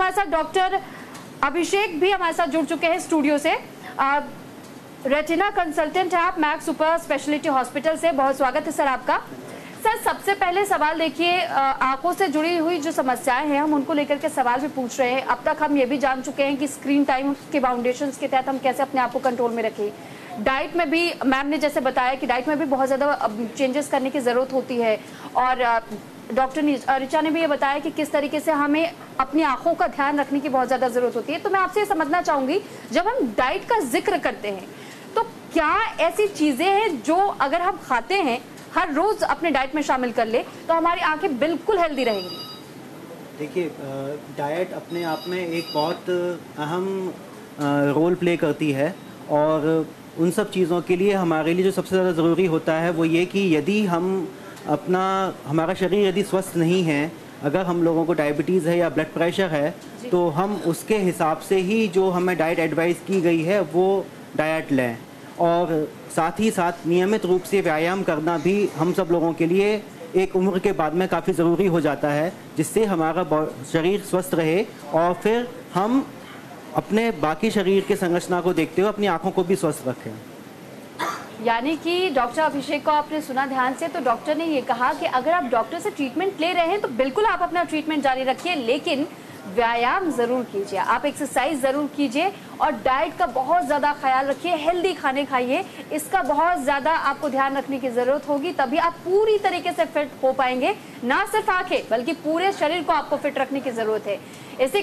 हमारे साथ डॉक्टर अभिषेक भी हमारे साथ जुड़ चुके हैं स्टूडियो से। रेटिना कंसल्टेंट है आप मैक्स सुपर स्पेशलिटी हॉस्पिटल से। बहुत स्वागत है सर आपका। सर सबसे पहले सवाल देखिए, आंखों से जुड़ी हुई जो समस्याएं हैं हम उनको लेकर के सवाल भी पूछ रहे हैं। अब तक हम ये भी जान चुके हैं कि स्क्रीन टाइम के बाउंडेशंस के तहत हम कैसे अपने आप को कंट्रोल में रखें। डाइट में भी मैम ने जैसे बताया कि डाइट में भी बहुत ज़्यादा चेंजेस करने की ज़रूरत होती है, और डॉक्टर ऋचा ने भी ये बताया कि किस तरीके से हमें अपनी आंखों का ध्यान रखने की बहुत ज़्यादा ज़रूरत होती है। तो मैं आपसे ये समझना चाहूँगी, जब हम डाइट का जिक्र करते हैं तो क्या ऐसी चीज़ें हैं जो अगर हम खाते हैं, हर रोज़ अपने डाइट में शामिल कर ले, तो हमारी आंखें बिल्कुल हेल्दी रहेंगी? देखिए, डाइट अपने आप में एक बहुत अहम रोल प्ले करती है, और उन सब चीज़ों के लिए हमारे लिए जो सबसे ज़्यादा ज़रूरी होता है वो ये कि यदि हमारा शरीर यदि स्वस्थ नहीं है, अगर हम लोगों को डायबिटीज़ है या ब्लड प्रेशर है, तो हम उसके हिसाब से ही जो हमें डाइट एडवाइस की गई है वो डाइट लें। और साथ ही साथ नियमित रूप से व्यायाम करना भी हम सब लोगों के लिए एक उम्र के बाद में काफ़ी ज़रूरी हो जाता है, जिससे हमारा शरीर स्वस्थ रहे और फिर हम अपने बाकी शरीर के संरचना को देखते हुए अपनी आँखों को भी स्वस्थ रखें। यानी कि डॉक्टर अभिषेक को आपने सुना ध्यान से, तो डॉक्टर ने ये कहा कि अगर आप डॉक्टर से ट्रीटमेंट ले रहे हैं तो बिल्कुल आप अपना ट्रीटमेंट जारी रखिए, लेकिन व्यायाम ज़रूर कीजिए, आप एक्सरसाइज ज़रूर कीजिए, और डाइट का बहुत ज़्यादा ख्याल रखिए, हेल्दी खाने खाइए। इसका बहुत ज़्यादा आपको ध्यान रखने की ज़रूरत होगी, तभी आप पूरी तरीके से फिट हो पाएंगे। ना सिर्फ आंखें बल्कि पूरे शरीर को आपको फिट रखने की ज़रूरत है। इसी